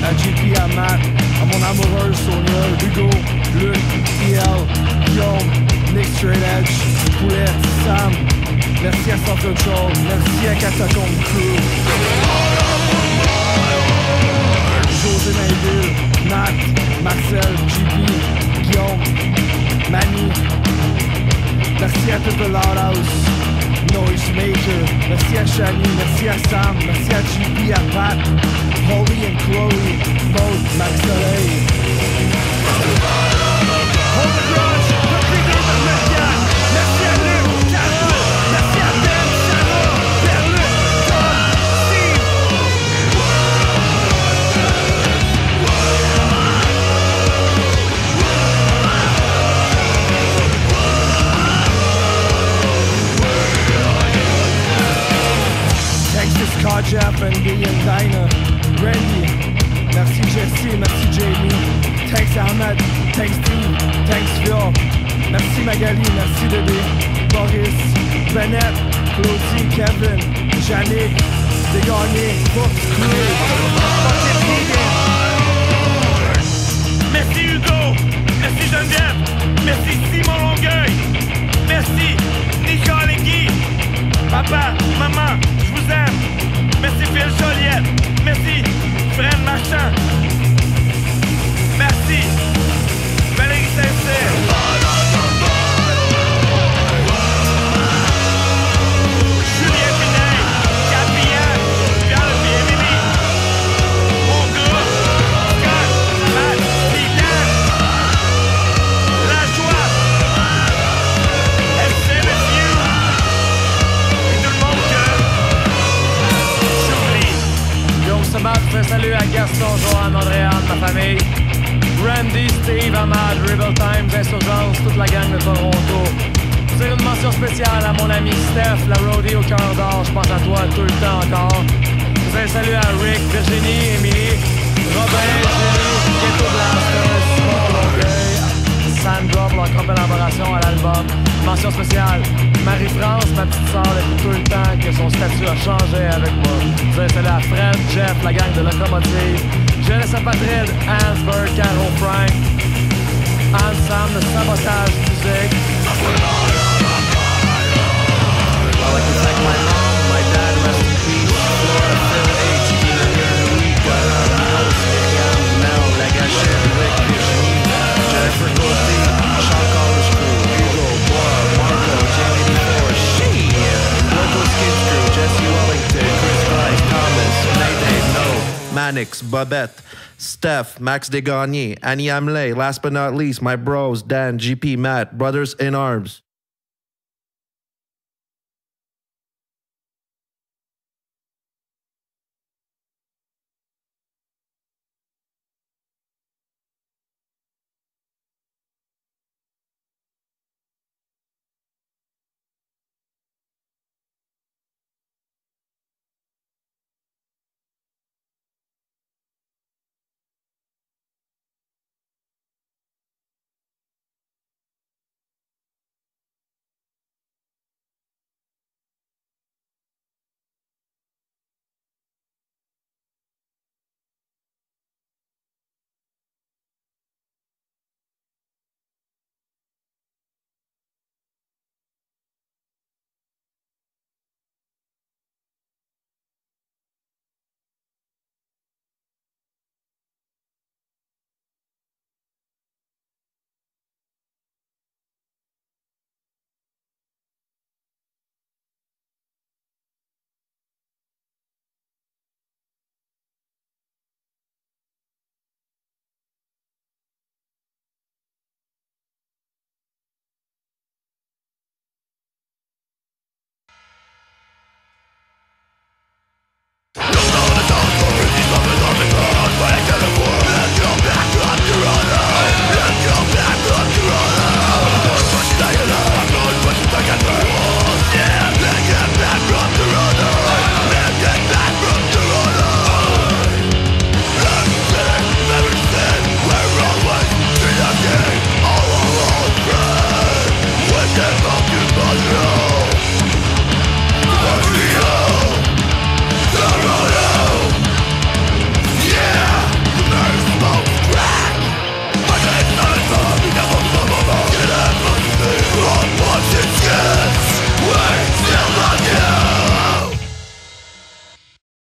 à JP, à Matt, à mon amoureuse Sonia, Hugo, Luc, IL, Guillaume, Nick Straight Edge, Poulet, Sam. Merci à Self Control, merci à Catacombe Crew, José Mainville, Nat, Marcel, JP, Guillaume, Manny. Merci à toute le Loud House, Noisemaker. Merci à Shani, merci à Sam, merci à JP, à Pat, Holly and Chloe, Maud, Max Soleil. Hold the grudge, le leader de Median. Merci à Luc, Caro, merci à Ben, Sarah, Perluc, Tom, Steve. Thanks to Scott Jeff and Billy and Dinah, Randy. Merci Jesse, merci Jamie. Thanks Ahmed, thanks Steve, thanks Phil. Merci Magali, merci Dédé, Boris, Bennett, Claudie, Kevin, Yannick, Dégagné, Fox, Chloé, fucking Negan. Merci Hugo, merci Geneviève, merci Simon Longueuil, merci Nicole et Guy. Papa, maman, je vous aime. Merci Phil Joliette, merci Fred Marchand, merci Valérie Saint-Cyr, Julien Pinay, Capriane, Pierre et Émilie, mon gars, Scott, Matt, Titan, La Joie, FC Monsieur, et tout le monde que j'oublie. Yo, ce mat, fais salut à Gaston, Joanne, Andréane, ma famille. Randy, Steve, Ahmad, Rebel Times, Insurgence, toute la gang de Toronto. C'est une mention spéciale à mon ami Steph, la roadie au cœur d'or. Je pense à toi tout le temps encore. Je fais salut à Rick, Virginie, Émilie, Robin, Julie, Ghetto Blasters, Simon Longueuil, Sandra pour leur collaboration à l'album. Mention spéciale, Marie-France, ma petite sœur depuis tout le temps que son statut a changé avec moi. Je fais salut à Fred, Jeff, la gang de Locomotive, Jeunesse Patride, Hansberg, Caro Frank, Ensemble de Sabotage Musique. I'd like to thank my mom, my dad, rest in peace, Florida, Phil, H, Tina, Eureka, Miriam, Mel, La Gachette, Rick, Virginie, Jennifer Coty, Sean Collins Crew, Hugo, Bois, Marco, Jamie D4, Local Skins Crew, Jesse Wellington, Chris Price, Thomas, Mayday, No, Mannix, Babette, Steph, Max Desgagnés, Annie Amelé, last but not least, my bros, Dan, GP, Matt, Brothers in Arms.